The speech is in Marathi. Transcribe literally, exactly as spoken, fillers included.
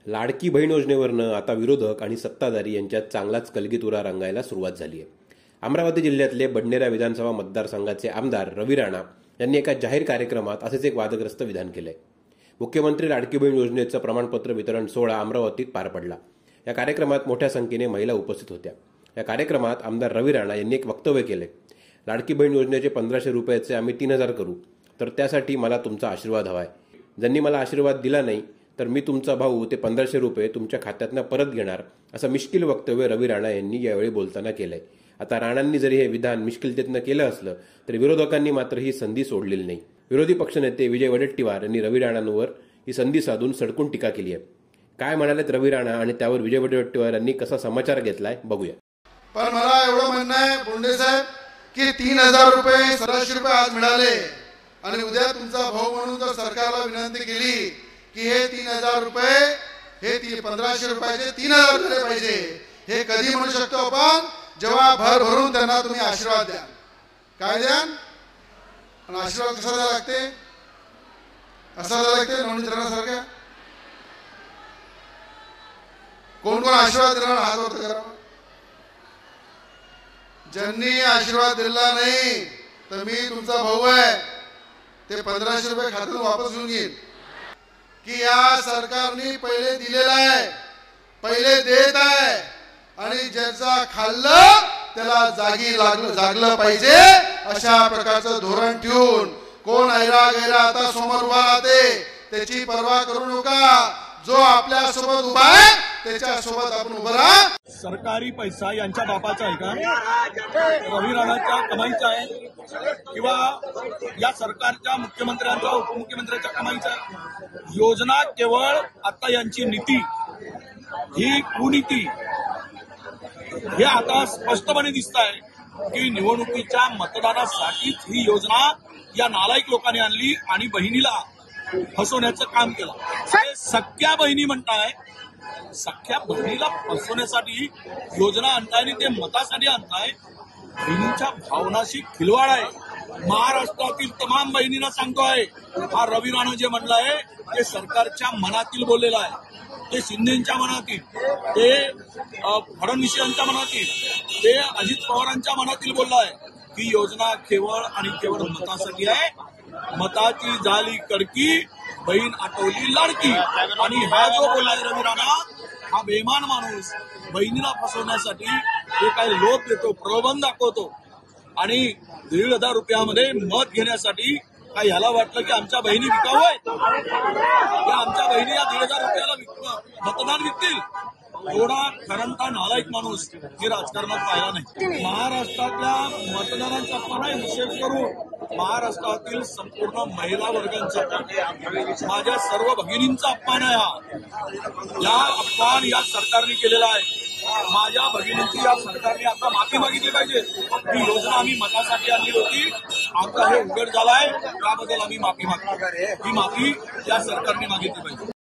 लाडकी बहीण योजनेवरनं आता विरोधक आणि सत्ताधारी यांच्यात चांगलाच कलगीतुरा रंगायला सुरुवात झाली आहे. अमरावती जिल्ह्यातले बडनेरा विधानसभा मतदारसंघाचे आमदार रवी राणा यांनी एका जाहीर कार्यक्रमात असेच एक वादग्रस्त विधान केलंय. मुख्यमंत्री लाडकी बहीण योजनेचं प्रमाणपत्र वितरण सोहळा अमरावतीत पार पडला. या कार्यक्रमात मोठ्या संख्येने महिला उपस्थित होत्या. या कार्यक्रमात आमदार रवी राणा यांनी एक वक्तव्य केले. लाडकी बहीण योजनेचे पंधराशे रुपयाचे आम्ही तीन हजार करू, तर त्यासाठी मला तुमचा आशीर्वाद हवाय. ज्यांनी मला आशीर्वाद दिला नाही तर मी तुमचा भाऊ ते पंधराशे रुपये तुमच्या खात्यातनं परत घेणार, असं मिश्किल वक्तव्य रवी राणा यांनी यावेळी बोलताना केलंय. आता राणांनी जरी हे विधान मिश्किलतेतनं केलं असलं तरी विरोधकांनी मात्र ही संधी सोडलेली नाही. विरोधी पक्षनेते विजय वडेट्टीवार यांनी रवी राणांवर ही संधी साधून सडकून टीका केली आहे. काय म्हणालेत रवी राणा आणि त्यावर विजय वडेट्टीवार यांनी कसा समाचार घेतलाय बघूया. पण मला एवढं म्हणणं आहे बोंडे साहेब की तीन हजार रुपये सरासरी रुपये आज मिळाले आणि उद्या तुमचा भाऊ म्हणून जर सरकारला विनंती केली की हे तीन हजार रुपये हे ती पंधराशे रुपयाचे तीन हजार झाले पाहिजे, हे कधी म्हणू शकतो आपण जेव्हा भर भरून त्यांना तुम्ही आशीर्वाद द्या. काय द्या आणि आशीर्वाद कसा द्यावा लागते, असा द्यावा लागते नोंदणी धरण्यासारख्या. कोण कोण आशीर्वाद देणार हात वर करा. ज्यांनी आशीर्वाद दिला नाही तर मी तुमचा भाऊ आहे ते पंधराशे रुपये खात्यातून वापस घेऊन घेईन. की या सरकारने पहिले दिलेला आहे, पहिले देत आहे आणि ज्याचा खाल्लं त्याला जागी लागलं जागलं पाहिजे अशा प्रकारचं धोरण ठेवून कोण ऐरा गैरा आता समोर उभा राहते त्याची पर्वा करू नका. जो आपल्या सोबत उभा आहे त्याच्या सोबत आपण उभं राहा. सरकारी पैसा यांच्या बापाचा आहे का, रवी राणाच्या कमाईचा आहे किंवा या सरकारच्या मुख्यमंत्र्यांचा उपमुख्यमंत्र्यांच्या कमाईचा आहे? योजना केवळ आता यांची नीती ही कुनीती हे आता स्पष्टपणे दिसत आहे की निवडणुकीच्या मतदानासाठीच ही योजना या नालायक लोकांनी आणली आणि बहिणीला फसवण्याचं काम केलं. हे सख्या बहिणी म्हणताय, सख्या बहिणीला फसवण्यासाठी योजना आणताय आणि ते मतासाठी आणताय. बहिणीच्या भावनाशी खिलवाड आहे. महाराष्ट्रातील तमाम बहिणींना सांगतोय, हा रवी राणा जे म्हणलं आहे ते सरकारच्या मनातील बोललेलं आहे, ते शिंदेच्या मनातील, ते फडणवीस यांच्या मनातील, ते अजित पवारांच्या मनातील बोललं आहे की योजना केवळ आणि केवळ मतासाठी आहे. मताची झाली कडकी, बहीण आठवली लाडकी. आणि हा जो बोललाय रवी राणा हा बेमान माणूस बहिणीला फसवण्यासाठी हे काही लोक देतो, प्रलोभन दाखवतो आणि दीड हजार रुपयामध्ये मत घेण्यासाठी काय ह्याला वाटलं की आमच्या बहिणी विकाऊ आहेत, आमच्या बहिणी या दीड हजार रुपयाला मतदान विकतील. एवढा खरंता नालायक माणूस हे राजकारणात पाहिला नाही. महाराष्ट्रातल्या मतदारांचा पण हिशेब करून महाराष्ट्रातील संपूर्ण महिला वर्गांचा, माझ्या सर्व भगिनींचा अपमान आहे हा. या अपमान या सरकारने केलेला आहे. माझ्या भगिनींची या सरकारने आता माफी मागितली पाहिजे. ही योजना आम्ही मतासाठी आणली होती, आता हे उघड झालाय त्याबद्दल आम्ही माफी मागतो. ही माफी या सरकारने मागितली पाहिजे.